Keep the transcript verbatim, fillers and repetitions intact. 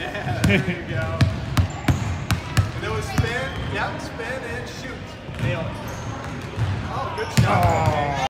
Yeah, there you go. And it was spin, yep, spin and shoot. Nail it. Oh, good shot. Oh.